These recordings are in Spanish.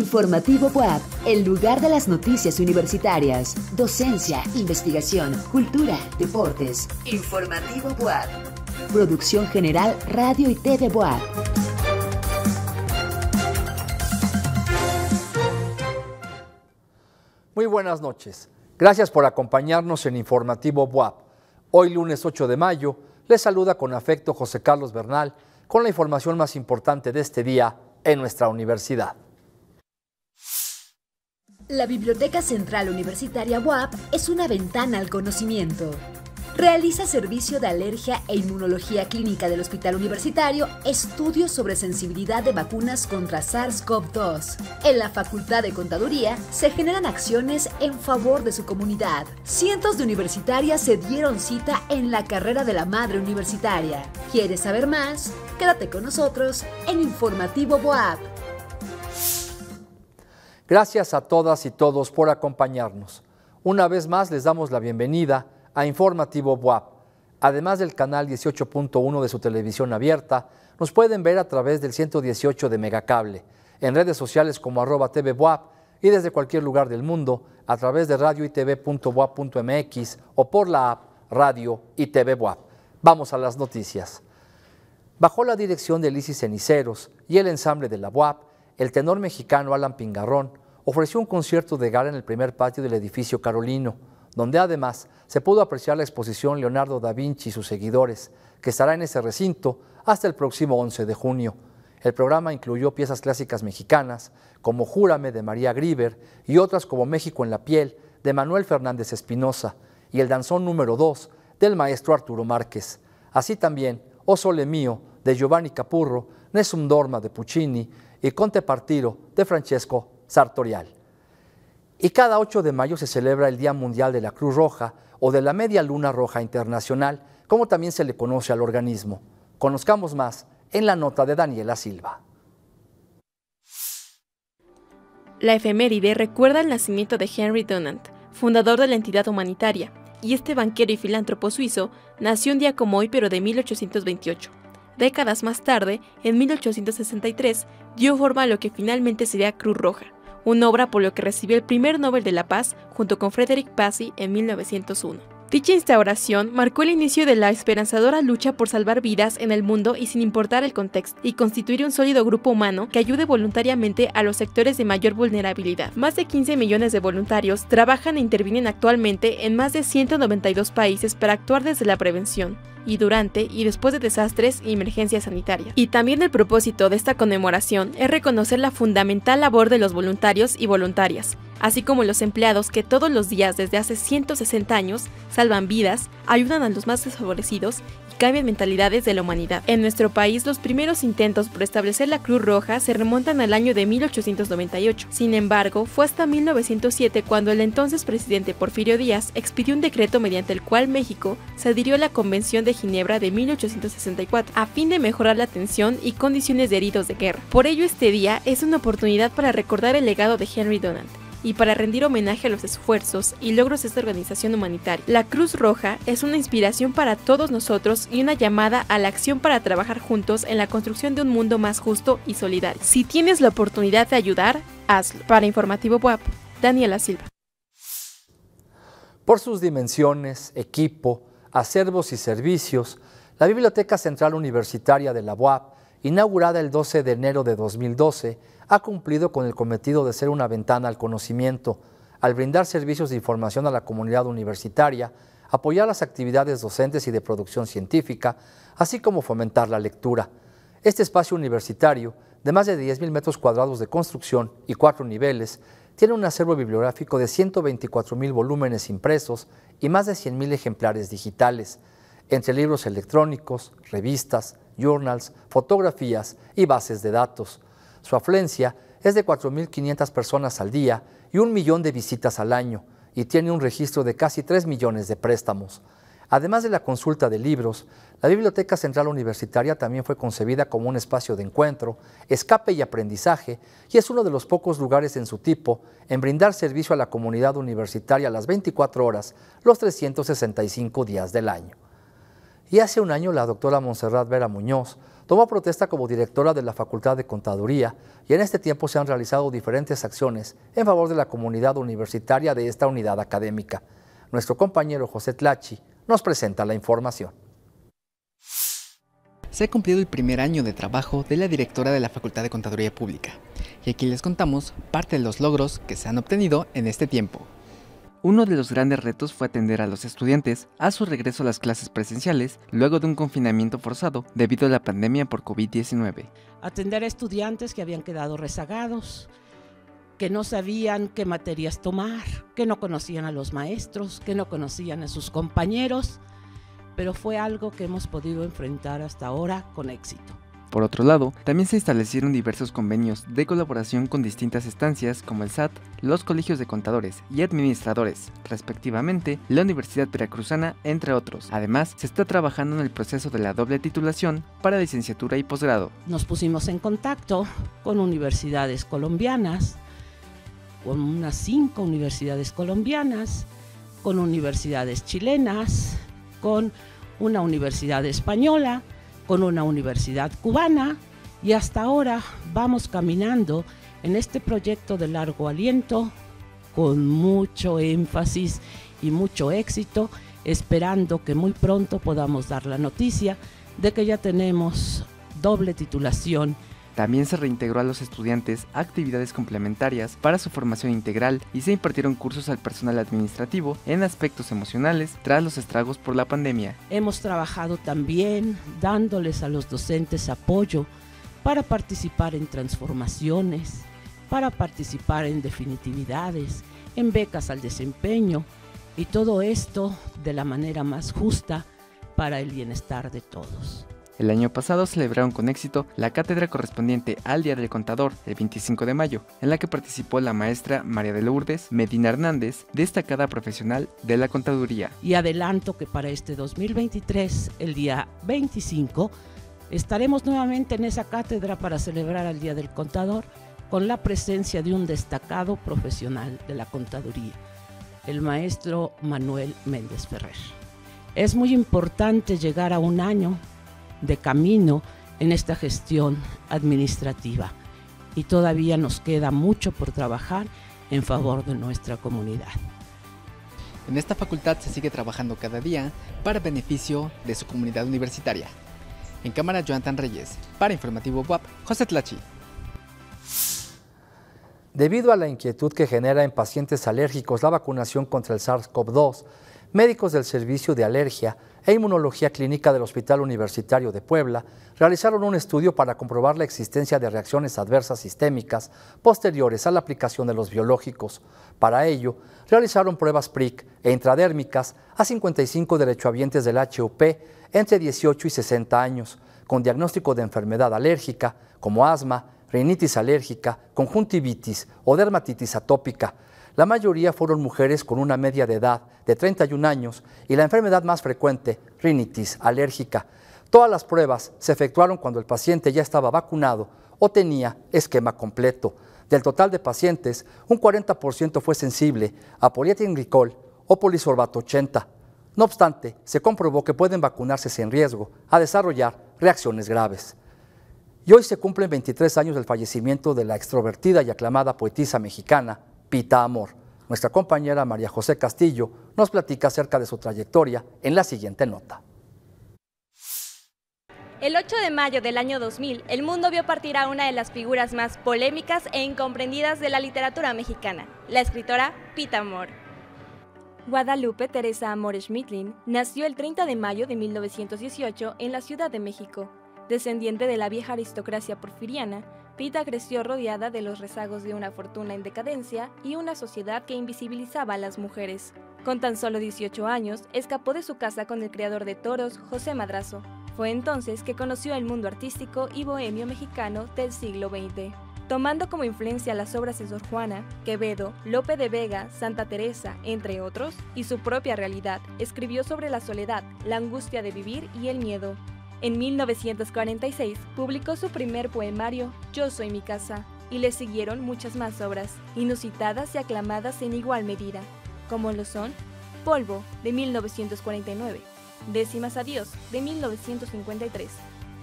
Informativo BUAP, el lugar de las noticias universitarias, docencia, investigación, cultura, deportes. Informativo BUAP. Producción general Radio y TV BUAP. Muy buenas noches. Gracias por acompañarnos en Informativo BUAP. Hoy, lunes 8 de mayo, les saluda con afecto José Carlos Bernal con la información más importante de este día en nuestra universidad. La Biblioteca Central Universitaria BUAP es una ventana al conocimiento. Realiza servicio de alergia e inmunología clínica del Hospital Universitario, estudios sobre sensibilidad de vacunas contra SARS-CoV-2. En la Facultad de Contaduría se generan acciones en favor de su comunidad. Cientos de universitarias se dieron cita en la carrera de la madre universitaria. ¿Quieres saber más? Quédate con nosotros en Informativo BUAP. Gracias a todas y todos por acompañarnos. Una vez más les damos la bienvenida a Informativo BUAP. Además del canal 18.1 de su televisión abierta, nos pueden ver a través del 118 de Megacable, en redes sociales como @tvbuap y desde cualquier lugar del mundo a través de radioitv.buap.mx o por la app Radio y TV BUAP. Vamos a las noticias. Bajo la dirección de Lizy Ceniceros y el ensamble de la BUAP, el tenor mexicano Alan Pingarrón ofreció un concierto de gala en el primer patio del edificio Carolino, donde además se pudo apreciar la exposición Leonardo da Vinci y sus seguidores, que estará en ese recinto hasta el próximo 11 de junio. El programa incluyó piezas clásicas mexicanas, como Júrame de María Grieber y otras como México en la piel de Manuel Fernández Espinosa y el danzón número 2 del maestro Arturo Márquez. Así también O Sole Mio de Giovanni Capurro, Nessun Dorma de Puccini y Conte Partiro de Francesco Sartorial. Y cada 8 de mayo se celebra el Día Mundial de la Cruz Roja o de la Media Luna Roja Internacional, como también se le conoce al organismo. Conozcamos más en la nota de Daniela Silva. La efeméride recuerda el nacimiento de Henry Dunant, fundador de la entidad humanitaria, y este banquero y filántropo suizo nació un día como hoy pero de 1828. Décadas más tarde, en 1863, dio forma a lo que finalmente sería Cruz Roja, una obra por lo que recibió el primer Nobel de la Paz junto con Frederick Passy en 1901. Dicha instauración marcó el inicio de la esperanzadora lucha por salvar vidas en el mundo y sin importar el contexto, y constituir un sólido grupo humano que ayude voluntariamente a los sectores de mayor vulnerabilidad. Más de 15 millones de voluntarios trabajan e intervienen actualmente en más de 192 países para actuar desde la prevención, y durante y después de desastres y emergencias sanitarias. Y también el propósito de esta conmemoración es reconocer la fundamental labor de los voluntarios y voluntarias, así como los empleados que todos los días desde hace 160 años salvan vidas, ayudan a los más desfavorecidos y cambian mentalidades de la humanidad. En nuestro país, los primeros intentos por establecer la Cruz Roja se remontan al año de 1898. Sin embargo, fue hasta 1907 cuando el entonces presidente Porfirio Díaz expidió un decreto mediante el cual México se adhirió a la Convención de Ginebra de 1864, a fin de mejorar la atención y condiciones de heridos de guerra. Por ello, este día es una oportunidad para recordar el legado de Henry Dunant y para rendir homenaje a los esfuerzos y logros de esta organización humanitaria. La Cruz Roja es una inspiración para todos nosotros y una llamada a la acción para trabajar juntos en la construcción de un mundo más justo y solidario. Si tienes la oportunidad de ayudar, hazlo. Para Informativo BUAP, Daniela Silva. Por sus dimensiones, equipo, acervos y servicios, la Biblioteca Central Universitaria de la BUAP, inaugurada el 12 de enero de 2012, ha cumplido con el cometido de ser una ventana al conocimiento, al brindar servicios de información a la comunidad universitaria, apoyar las actividades docentes y de producción científica, así como fomentar la lectura. Este espacio universitario, de más de 10.000 metros cuadrados de construcción y 4 niveles, tiene un acervo bibliográfico de 124.000 volúmenes impresos y más de 100.000 ejemplares digitales, entre libros electrónicos, revistas, journals, fotografías y bases de datos. Su afluencia es de 4.500 personas al día y 1 millón de visitas al año, y tiene un registro de casi 3 millones de préstamos. Además de la consulta de libros, la Biblioteca Central Universitaria también fue concebida como un espacio de encuentro, escape y aprendizaje, y es uno de los pocos lugares en su tipo en brindar servicio a la comunidad universitaria a las 24 horas, los 365 días del año. Y hace un año la doctora Montserrat Vera Muñoz tomó protesta como directora de la Facultad de Contaduría y en este tiempo se han realizado diferentes acciones en favor de la comunidad universitaria de esta unidad académica. Nuestro compañero José Tlachi nos presenta la información. Se ha cumplido el primer año de trabajo de la directora de la Facultad de Contaduría Pública y aquí les contamos parte de los logros que se han obtenido en este tiempo. Uno de los grandes retos fue atender a los estudiantes a su regreso a las clases presenciales luego de un confinamiento forzado debido a la pandemia por COVID-19. Atender a estudiantes que habían quedado rezagados, que no sabían qué materias tomar, que no conocían a los maestros, que no conocían a sus compañeros, pero fue algo que hemos podido enfrentar hasta ahora con éxito. Por otro lado, también se establecieron diversos convenios de colaboración con distintas instancias como el SAT, los colegios de contadores y administradores, respectivamente, la Universidad Veracruzana, entre otros. Además, se está trabajando en el proceso de la doble titulación para licenciatura y posgrado. Nos pusimos en contacto con universidades colombianas, con unas 5 universidades colombianas, con universidades chilenas, con una universidad española, con una universidad cubana y hasta ahora vamos caminando en este proyecto de largo aliento con mucho énfasis y mucho éxito, esperando que muy pronto podamos dar la noticia de que ya tenemos doble titulación. También se reintegró a los estudiantes a actividades complementarias para su formación integral y se impartieron cursos al personal administrativo en aspectos emocionales tras los estragos por la pandemia. Hemos trabajado también dándoles a los docentes apoyo para participar en transformaciones, para participar en definitividades, en becas al desempeño y todo esto de la manera más justa para el bienestar de todos. El año pasado celebraron con éxito la cátedra correspondiente al Día del Contador, el 25 de mayo, en la que participó la maestra María de Lourdes Medina Hernández, destacada profesional de la contaduría. Y adelanto que para este 2023, el día 25, estaremos nuevamente en esa cátedra para celebrar el Día del Contador con la presencia de un destacado profesional de la contaduría, el maestro Manuel Méndez Ferrer. Es muy importante llegar a un año de camino en esta gestión administrativa y todavía nos queda mucho por trabajar en favor de nuestra comunidad. En esta facultad se sigue trabajando cada día para beneficio de su comunidad universitaria. En cámara, Jonathan Reyes. Para Informativo WAP, José Tlachi. Debido a la inquietud que genera en pacientes alérgicos la vacunación contra el SARS-CoV-2, médicos del Servicio de Alergia e Inmunología Clínica del Hospital Universitario de Puebla realizaron un estudio para comprobar la existencia de reacciones adversas sistémicas posteriores a la aplicación de los biológicos. Para ello, realizaron pruebas PRIC e intradérmicas a 55 derechohabientes del HUP entre 18 y 60 años, con diagnóstico de enfermedad alérgica como asma, rinitis alérgica, conjuntivitis o dermatitis atópica. La mayoría fueron mujeres con una media de edad de 31 años y la enfermedad más frecuente, rinitis alérgica. Todas las pruebas se efectuaron cuando el paciente ya estaba vacunado o tenía esquema completo. Del total de pacientes, un 40% fue sensible a polietilenglicol o polisorbato 80. No obstante, se comprobó que pueden vacunarse sin riesgo a desarrollar reacciones graves. Y hoy se cumplen 23 años del fallecimiento de la extrovertida y aclamada poetisa mexicana, Pita Amor. Nuestra compañera María José Castillo nos platica acerca de su trayectoria en la siguiente nota. El 8 de mayo del año 2000, el mundo vio partir a una de las figuras más polémicas e incomprendidas de la literatura mexicana, la escritora Pita Amor. Guadalupe Teresa Amor Schmidlin nació el 30 de mayo de 1918 en la Ciudad de México. Descendiente de la vieja aristocracia porfiriana, Pita creció rodeada de los rezagos de una fortuna en decadencia y una sociedad que invisibilizaba a las mujeres. Con tan solo 18 años, escapó de su casa con el creador de toros, José Madrazo. Fue entonces que conoció el mundo artístico y bohemio mexicano del siglo XX. Tomando como influencia las obras de Sor Juana, Quevedo, Lope de Vega, Santa Teresa, entre otros, y su propia realidad, escribió sobre la soledad, la angustia de vivir y el miedo. En 1946 publicó su primer poemario, Yo soy mi casa, y le siguieron muchas más obras, inusitadas y aclamadas en igual medida, como lo son Polvo, de 1949, Décimas adiós, de 1953,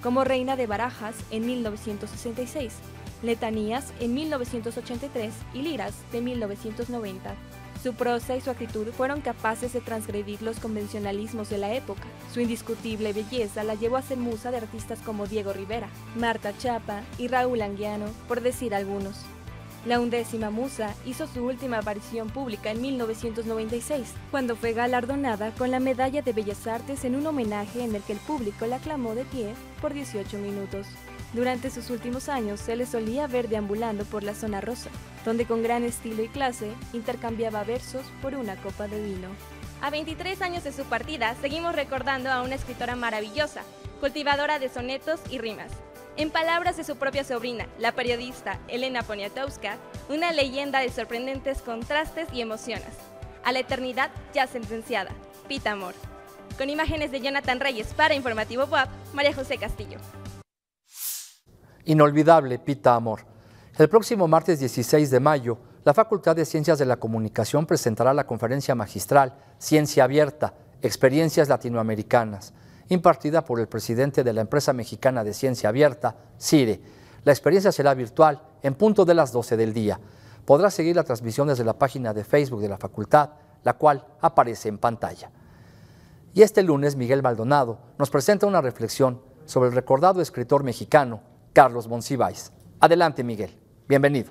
como Reina de Barajas en 1966, Letanías en 1983 y Liras de 1990. Su prosa y su actitud fueron capaces de transgredir los convencionalismos de la época. Su indiscutible belleza la llevó a ser musa de artistas como Diego Rivera, Marta Chapa y Raúl Anguiano, por decir algunos. La 11ª musa hizo su última aparición pública en 1996, cuando fue galardonada con la Medalla de Bellas Artes en un homenaje en el que el público la aclamó de pie por 18 minutos. Durante sus últimos años se le solía ver deambulando por la zona rosa, donde con gran estilo y clase intercambiaba versos por una copa de vino. A 23 años de su partida, seguimos recordando a una escritora maravillosa, cultivadora de sonetos y rimas. En palabras de su propia sobrina, la periodista Elena Poniatowska, una leyenda de sorprendentes contrastes y emociones. A la eternidad ya sentenciada, Pita Amor. Con imágenes de Jonathan Reyes para Informativo WAP, María José Castillo. Inolvidable Pita Amor. El próximo martes 16 de mayo, la Facultad de Ciencias de la Comunicación presentará la conferencia magistral Ciencia Abierta, Experiencias Latinoamericanas, impartida por el presidente de la empresa mexicana de ciencia abierta, CIRE. La experiencia será virtual en punto de las 12 del día. Podrá seguir la transmisión desde la página de Facebook de la facultad, la cual aparece en pantalla. Y este lunes, Miguel Maldonado nos presenta una reflexión sobre el recordado escritor mexicano, Carlos Monsiváis. Adelante, Miguel. Bienvenido.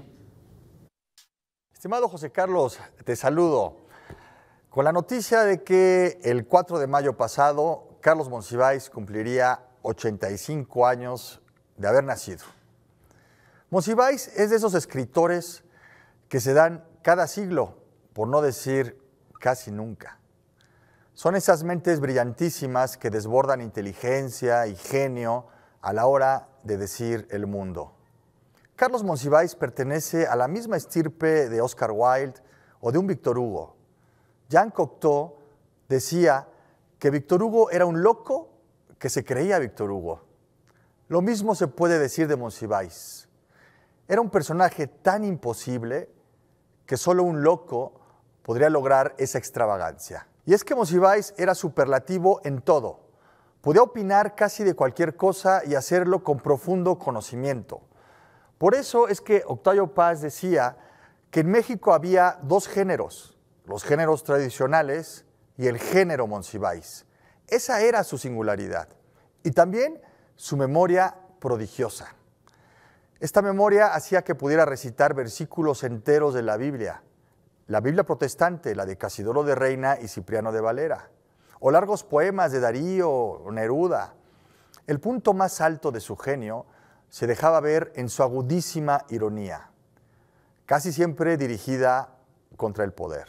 Estimado José Carlos, te saludo con la noticia de que el 4 de mayo pasado, Carlos Monsiváis cumpliría 85 años de haber nacido. Monsiváis es de esos escritores que se dan cada siglo, por no decir casi nunca. Son esas mentes brillantísimas que desbordan inteligencia y genio a la hora de decir el mundo. Carlos Monsiváis pertenece a la misma estirpe de Oscar Wilde o de un Víctor Hugo. Jean Cocteau decía que Víctor Hugo era un loco que se creía Víctor Hugo. Lo mismo se puede decir de Monsiváis. Era un personaje tan imposible que solo un loco podría lograr esa extravagancia. Y es que Monsiváis era superlativo en todo. Podía opinar casi de cualquier cosa y hacerlo con profundo conocimiento. Por eso es que Octavio Paz decía que en México había dos géneros, los géneros tradicionales y el género Monsiváis. Esa era su singularidad y también su memoria prodigiosa. Esta memoria hacía que pudiera recitar versículos enteros de la Biblia protestante, la de Casidoro de Reina y Cipriano de Valera, o largos poemas de Darío o Neruda. El punto más alto de su genio se dejaba ver en su agudísima ironía, casi siempre dirigida contra el poder,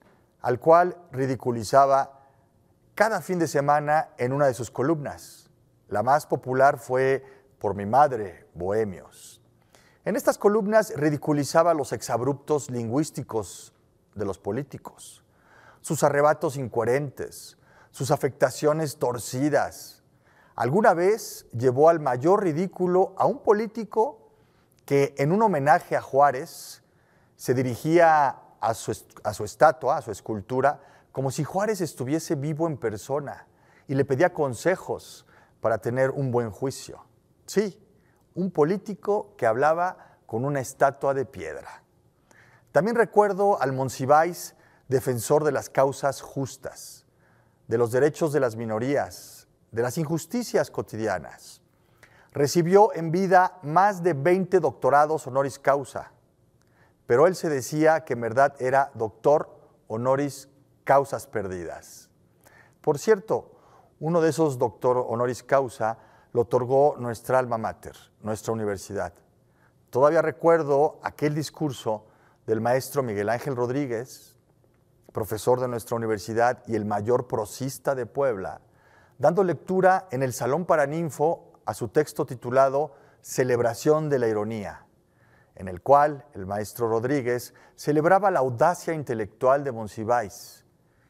al cual ridiculizaba cada fin de semana en una de sus columnas. La más popular fue Por mi madre, Bohemios. En estas columnas ridiculizaba los exabruptos lingüísticos de los políticos, sus arrebatos incoherentes, sus afectaciones torcidas. Alguna vez llevó al mayor ridículo a un político que en un homenaje a Juárez se dirigía a su estatua, a su escultura, como si Juárez estuviese vivo en persona y le pedía consejos para tener un buen juicio. Sí, un político que hablaba con una estatua de piedra. También recuerdo al Monsiváis, defensor de las causas justas, de los derechos de las minorías, de las injusticias cotidianas. Recibió en vida más de 20 doctorados honoris causa, pero él se decía que en verdad era doctor honoris causas perdidas. Por cierto, uno de esos doctor honoris causa lo otorgó nuestra alma mater, nuestra universidad. Todavía recuerdo aquel discurso del maestro Miguel Ángel Rodríguez, profesor de nuestra universidad y el mayor prosista de Puebla, dando lectura en el Salón Paraninfo a su texto titulado Celebración de la Ironía, en el cual el maestro Rodríguez celebraba la audacia intelectual de Monsiváis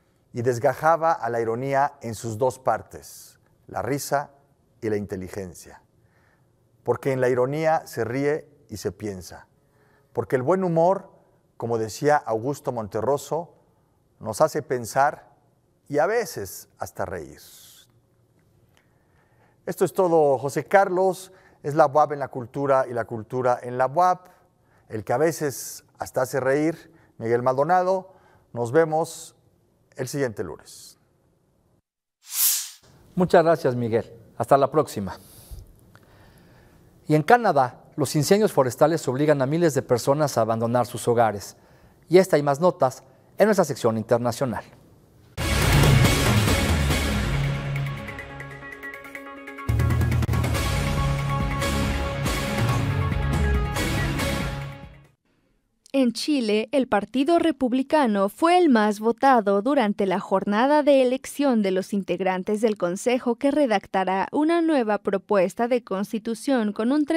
y desgajaba a la ironía en sus dos partes, la risa y la inteligencia. Porque en la ironía se ríe y se piensa. Porque el buen humor, como decía Augusto Monterroso, nos hace pensar y a veces hasta reír. Esto es todo, José Carlos. Es la UAP en la cultura y la cultura en la UAP. El que a veces hasta hace reír, Miguel Maldonado. Nos vemos el siguiente lunes. Muchas gracias, Miguel. Hasta la próxima. Y en Canadá, los incendios forestales obligan a miles de personas a abandonar sus hogares. Y esta y más notas en nuestra sección internacional. En Chile, el Partido Republicano fue el más votado durante la jornada de elección de los integrantes del Consejo que redactará una nueva propuesta de constitución con un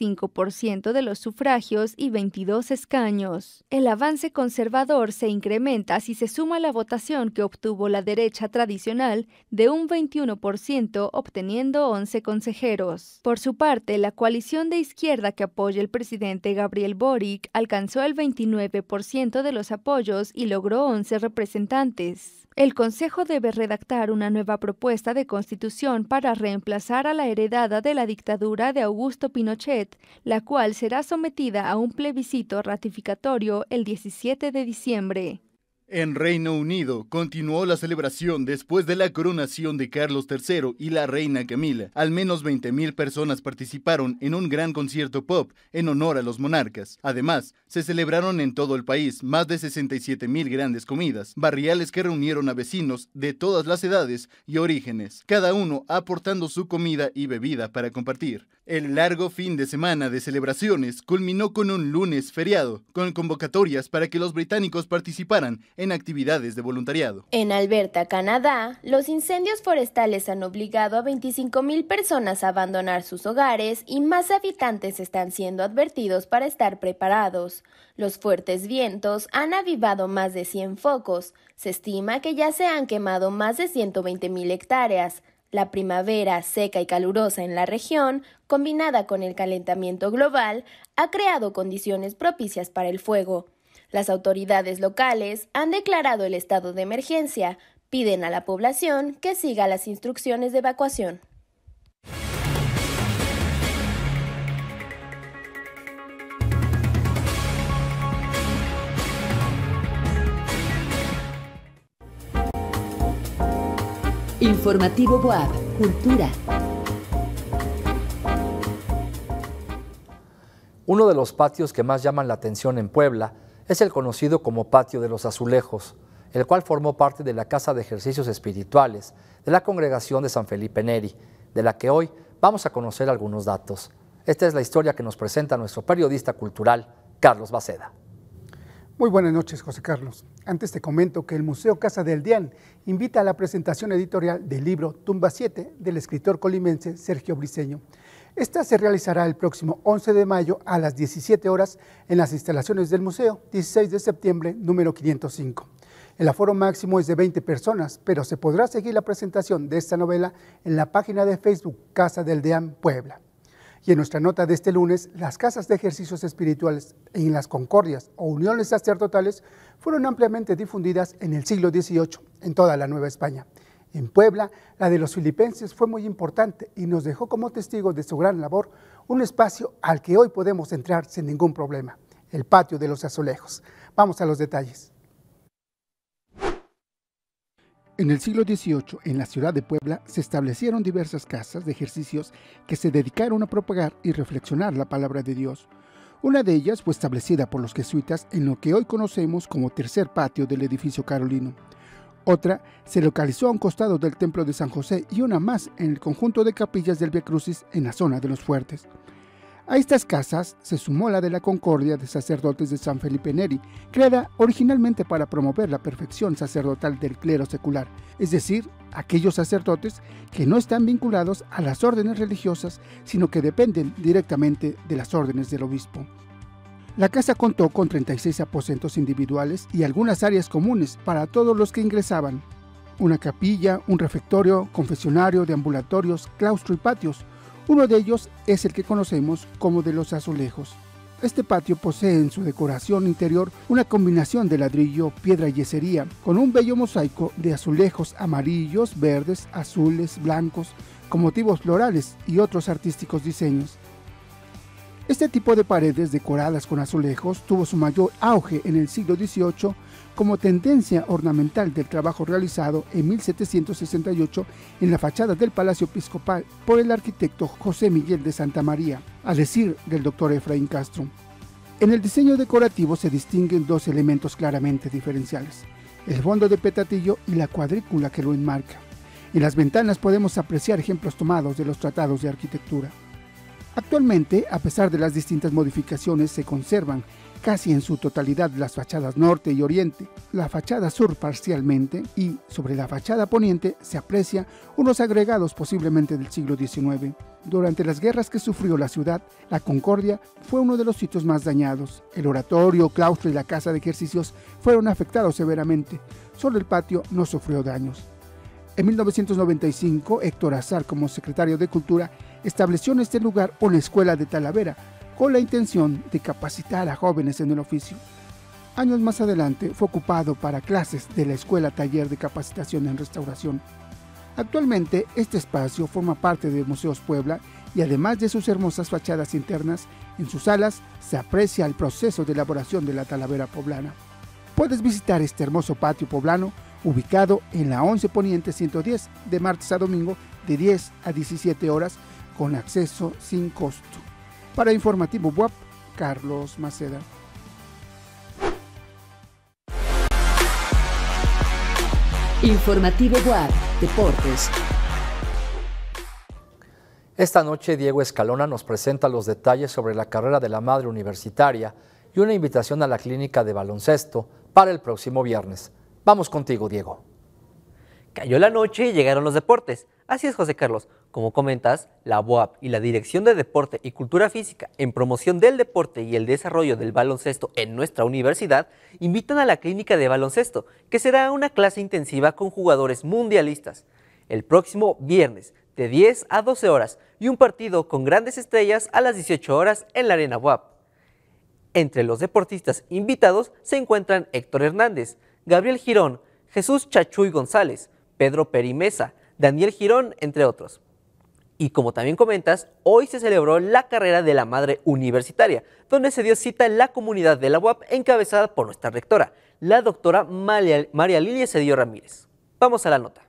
35% de los sufragios y 22 escaños. El avance conservador se incrementa si se suma la votación que obtuvo la derecha tradicional de un 21%, obteniendo 11 consejeros. Por su parte, la coalición de izquierda que apoya el presidente Gabriel Boric alcanzó el 29% de los apoyos y logró 11 representantes. El Consejo debe redactar una nueva propuesta de constitución para reemplazar a la heredada de la dictadura de Augusto Pinochet, la cual será sometida a un plebiscito ratificatorio el 17 de diciembre. En Reino Unido continuó la celebración después de la coronación de Carlos III y la reina Camila. Al menos 20.000 personas participaron en un gran concierto pop en honor a los monarcas. Además, se celebraron en todo el país más de 67.000 grandes comidas, barriales que reunieron a vecinos de todas las edades y orígenes, cada uno aportando su comida y bebida para compartir. El largo fin de semana de celebraciones culminó con un lunes feriado, con convocatorias para que los británicos participaran en actividades de voluntariado. En Alberta, Canadá, los incendios forestales han obligado a 25.000 personas a abandonar sus hogares y más habitantes están siendo advertidos para estar preparados. Los fuertes vientos han avivado más de 100 focos. Se estima que ya se han quemado más de 120.000 hectáreas. La primavera seca y calurosa en la región, combinada con el calentamiento global, ha creado condiciones propicias para el fuego. Las autoridades locales han declarado el estado de emergencia, piden a la población que siga las instrucciones de evacuación. Informativo BUAP, Cultura. Uno de los patios que más llaman la atención en Puebla es el conocido como Patio de los Azulejos, el cual formó parte de la Casa de Ejercicios Espirituales de la Congregación de San Felipe Neri, de la que hoy vamos a conocer algunos datos. Esta es la historia que nos presenta nuestro periodista cultural, Carlos Baceda. Muy buenas noches, José Carlos. Antes te comento que el Museo Casa del Dián invita a la presentación editorial del libro Tumba 7 del escritor colimense Sergio Briceño. Esta se realizará el próximo 11 de mayo a las 17 horas en las instalaciones del museo, 16 de septiembre, número 505. El aforo máximo es de 20 personas, pero se podrá seguir la presentación de esta novela en la página de Facebook Casa del Dián Puebla. Y en nuestra nota de este lunes, las casas de ejercicios espirituales en las concordias o uniones sacerdotales fueron ampliamente difundidas en el siglo XVIII en toda la Nueva España. En Puebla, la de los filipenses fue muy importante y nos dejó como testigos de su gran labor un espacio al que hoy podemos entrar sin ningún problema, el Patio de los Azulejos. Vamos a los detalles. En el siglo XVIII, en la ciudad de Puebla, se establecieron diversas casas de ejercicios que se dedicaron a propagar y reflexionar la palabra de Dios. Una de ellas fue establecida por los jesuitas en lo que hoy conocemos como tercer patio del edificio carolino. Otra se localizó a un costado del templo de San José y una más en el conjunto de capillas del Vía Crucis en la zona de los Fuertes. A estas casas se sumó la de la Concordia de Sacerdotes de San Felipe Neri, creada originalmente para promover la perfección sacerdotal del clero secular, es decir, aquellos sacerdotes que no están vinculados a las órdenes religiosas, sino que dependen directamente de las órdenes del obispo. La casa contó con 36 aposentos individuales y algunas áreas comunes para todos los que ingresaban. Una capilla, un refectorio, confesionario, deambulatorios, claustro y patios. Uno de ellos es el que conocemos como de los Azulejos. Este patio posee en su decoración interior una combinación de ladrillo, piedra y yesería, con un bello mosaico de azulejos amarillos, verdes, azules, blancos, con motivos florales y otros artísticos diseños. Este tipo de paredes decoradas con azulejos tuvo su mayor auge en el siglo XVIII como tendencia ornamental del trabajo realizado en 1768 en la fachada del Palacio Episcopal por el arquitecto José Miguel de Santa María, a decir del doctor Efraín Castro. En el diseño decorativo se distinguen dos elementos claramente diferenciales: el fondo de petatillo y la cuadrícula que lo enmarca. En las ventanas podemos apreciar ejemplos tomados de los tratados de arquitectura. Actualmente, a pesar de las distintas modificaciones, se conservan casi en su totalidad las fachadas norte y oriente, la fachada sur parcialmente, y sobre la fachada poniente se aprecia unos agregados posiblemente del siglo XIX. Durante las guerras que sufrió la ciudad, la Concordia fue uno de los sitios más dañados. El oratorio, claustro y la casa de ejercicios fueron afectados severamente. Solo el patio no sufrió daños. En 1995, Héctor Azar, como secretario de Cultura, estableció en este lugar una escuela de Talavera, con la intención de capacitar a jóvenes en el oficio. Años más adelante fue ocupado para clases de la Escuela Taller de Capacitación en Restauración. Actualmente este espacio forma parte de Museos Puebla y además de sus hermosas fachadas internas, en sus salas se aprecia el proceso de elaboración de la Talavera poblana. Puedes visitar este hermoso patio poblano ubicado en la 11 Poniente 110 de martes a domingo de 10 a 17 horas con acceso sin costo. Para Informativo BUAP, Carlos Maceda. Informativo BUAP, Deportes. Esta noche Diego Escalona nos presenta los detalles sobre la carrera de la madre universitaria y una invitación a la clínica de baloncesto para el próximo viernes. Vamos contigo, Diego. Cayó la noche y llegaron los deportes. Así es, José Carlos. Como comentas, la BUAP y la Dirección de Deporte y Cultura Física, en promoción del deporte y el desarrollo del baloncesto en nuestra universidad, invitan a la clínica de baloncesto, que será una clase intensiva con jugadores mundialistas. El próximo viernes, de 10 a 12 horas, y un partido con grandes estrellas a las 18 horas en la Arena BUAP. Entre los deportistas invitados se encuentran Héctor Hernández, Gabriel Girón, Jesús Chachuy González, Pedro Perimesa, Daniel Girón, entre otros. Y como también comentas, hoy se celebró la carrera de la madre universitaria, donde se dio cita en la comunidad de la UAP encabezada por nuestra rectora, la doctora María Lilia Cedillo Ramírez. Vamos a la nota.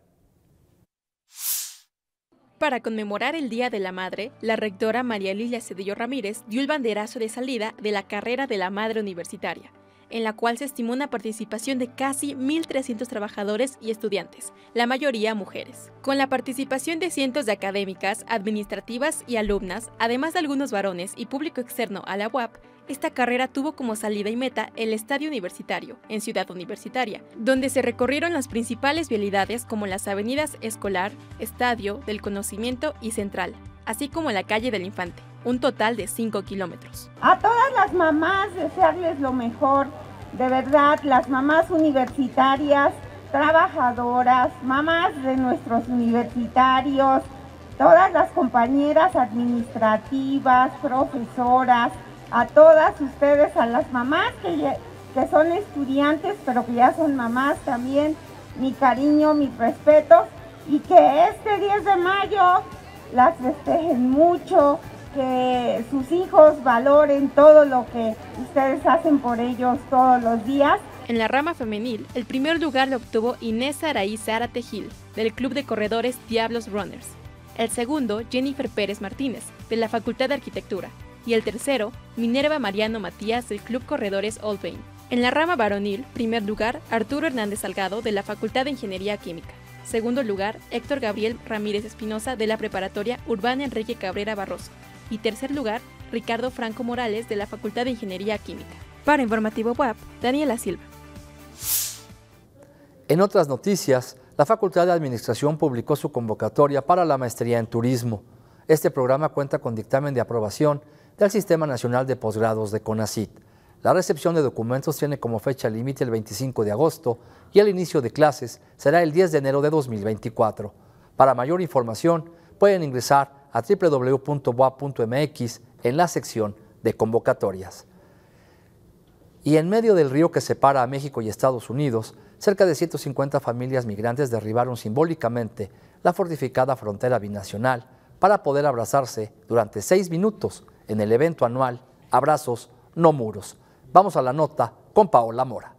Para conmemorar el Día de la Madre, la rectora María Lilia Cedillo Ramírez dio el banderazo de salida de la carrera de la madre universitaria, en la cual se estimó una participación de casi 1.300 trabajadores y estudiantes, la mayoría mujeres. Con la participación de cientos de académicas, administrativas y alumnas, además de algunos varones y público externo a la UAP, esta carrera tuvo como salida y meta el Estadio Universitario, en Ciudad Universitaria, donde se recorrieron las principales vialidades como las avenidas Escolar, Estadio, del Conocimiento y Central, así como la calle del Infante, un total de 5 kilómetros. A todas las mamás desearles lo mejor, de verdad, las mamás universitarias, trabajadoras, mamás de nuestros universitarios, todas las compañeras administrativas, profesoras, a todas ustedes, a las mamás que son estudiantes, pero que ya son mamás también, mi cariño, mi respeto, y que este 10 de mayo las festejen mucho, que sus hijos valoren todo lo que ustedes hacen por ellos todos los días. En la rama femenil, el primer lugar lo obtuvo Inés Araí Zárate Gil, del Club de Corredores Diablos Runners. El segundo, Jennifer Pérez Martínez, de la Facultad de Arquitectura. Y el tercero, Minerva Mariano Matías, del Club Corredores Old Bain. En la rama varonil, primer lugar, Arturo Hernández Salgado, de la Facultad de Ingeniería Química. Segundo lugar, Héctor Gabriel Ramírez Espinosa, de la Preparatoria Urbana Enrique Cabrera Barroso. Y tercer lugar, Ricardo Franco Morales, de la Facultad de Ingeniería Química. Para Informativo WAP, Daniela Silva. En otras noticias, la Facultad de Administración publicó su convocatoria para la maestría en turismo. Este programa cuenta con dictamen de aprobación del Sistema Nacional de Posgrados de CONACYT. La recepción de documentos tiene como fecha límite el 25 de agosto y el inicio de clases será el 10 de enero de 2024. Para mayor información, pueden ingresar a www.boa.mx en la sección de convocatorias. Y en medio del río que separa a México y Estados Unidos, cerca de 150 familias migrantes derribaron simbólicamente la fortificada frontera binacional para poder abrazarse durante 6 minutos en el evento anual Abrazos No Muros. Vamos a la nota con Paola Mora.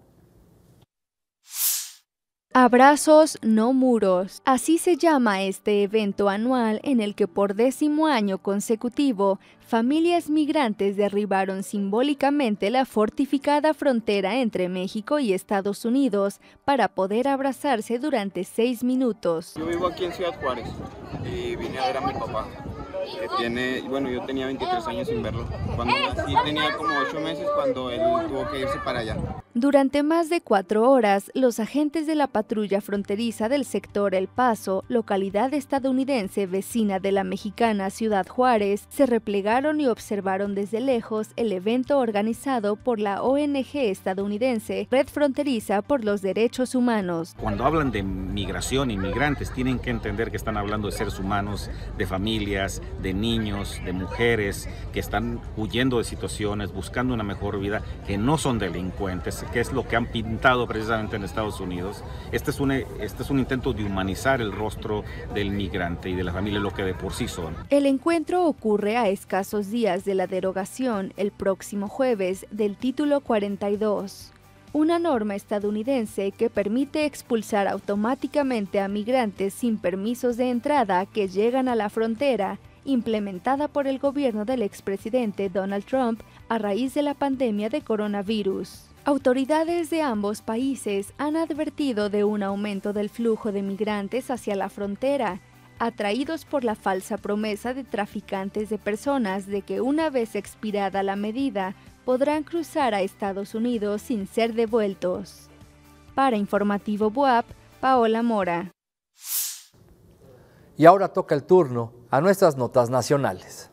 Abrazos no muros. Así se llama este evento anual en el que por 10º año consecutivo, familias migrantes derribaron simbólicamente la fortificada frontera entre México y Estados Unidos para poder abrazarse durante 6 minutos. Yo vivo aquí en Ciudad Juárez y vine a ver a mi papá, que tiene, bueno, yo tenía 23 años sin verlo. Cuando nací tenía como 8 meses cuando él tuvo que irse para allá. Durante más de 4 horas, los agentes de la patrulla fronteriza del sector El Paso, localidad estadounidense vecina de la mexicana Ciudad Juárez, se replegaron y observaron desde lejos el evento organizado por la ONG estadounidense Red Fronteriza por los Derechos Humanos. Cuando hablan de migración y migrantes, tienen que entender que están hablando de seres humanos, de familias, de niños, de mujeres que están huyendo de situaciones, buscando una mejor vida, que no son delincuentes, que es lo que han pintado precisamente en Estados Unidos. Este es un intento de humanizar el rostro del migrante y de la familia, lo que de por sí son. El encuentro ocurre a escasos días de la derogación, el próximo jueves, del Título 42. Una norma estadounidense que permite expulsar automáticamente a migrantes sin permisos de entrada que llegan a la frontera, implementada por el gobierno del expresidente Donald Trump a raíz de la pandemia de coronavirus. Autoridades de ambos países han advertido de un aumento del flujo de migrantes hacia la frontera, atraídos por la falsa promesa de traficantes de personas de que una vez expirada la medida, podrán cruzar a Estados Unidos sin ser devueltos. Para Informativo BUAP, Paola Mora. Y ahora toca el turno a nuestras notas nacionales.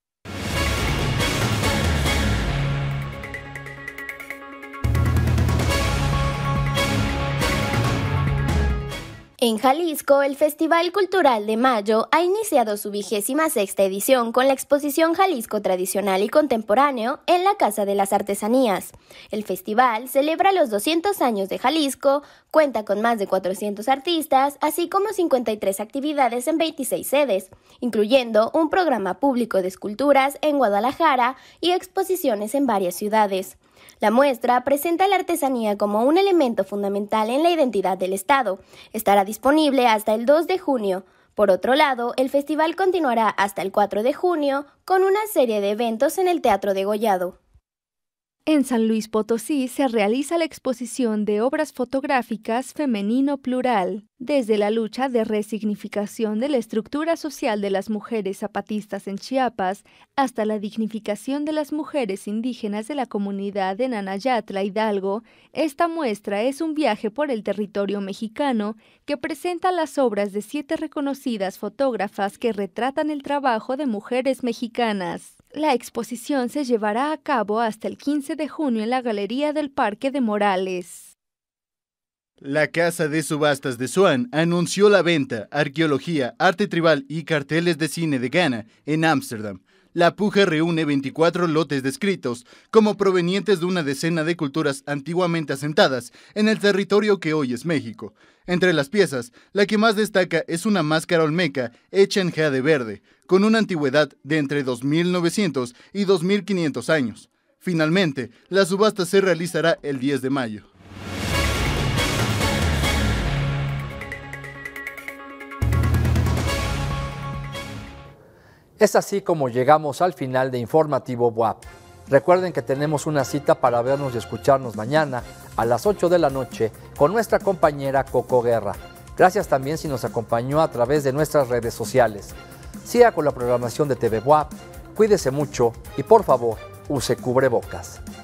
En Jalisco, el Festival Cultural de Mayo ha iniciado su 26ª edición con la exposición Jalisco Tradicional y Contemporáneo en la Casa de las Artesanías. El festival celebra los 200 años de Jalisco, cuenta con más de 400 artistas, así como 53 actividades en 26 sedes, incluyendo un programa público de esculturas en Guadalajara y exposiciones en varias ciudades. La muestra presenta la artesanía como un elemento fundamental en la identidad del Estado. Estará disponible hasta el 2 de junio. Por otro lado, el festival continuará hasta el 4 de junio con una serie de eventos en el Teatro Degollado. En San Luis Potosí se realiza la exposición de obras fotográficas Femenino Plural, desde la lucha de resignificación de la estructura social de las mujeres zapatistas en Chiapas hasta la dignificación de las mujeres indígenas de la comunidad de Nanayatla, Hidalgo. Esta muestra es un viaje por el territorio mexicano que presenta las obras de 7 reconocidas fotógrafas que retratan el trabajo de mujeres mexicanas. La exposición se llevará a cabo hasta el 15 de junio en la Galería del Parque de Morales. La Casa de Subastas de Swan anunció la venta, arqueología, arte tribal y carteles de cine de Ghana en Ámsterdam. La puja reúne 24 lotes descritos como provenientes de una decena de culturas antiguamente asentadas en el territorio que hoy es México. Entre las piezas, la que más destaca es una máscara olmeca hecha en jade verde, con una antigüedad de entre 2.900 y 2.500 años. Finalmente, la subasta se realizará el 10 de mayo. Es así como llegamos al final de Informativo BUAP. Recuerden que tenemos una cita para vernos y escucharnos mañana a las 8 de la noche con nuestra compañera Coco Guerra. Gracias también si nos acompañó a través de nuestras redes sociales. Siga con la programación de TV BUAP, cuídese mucho y por favor, use cubrebocas.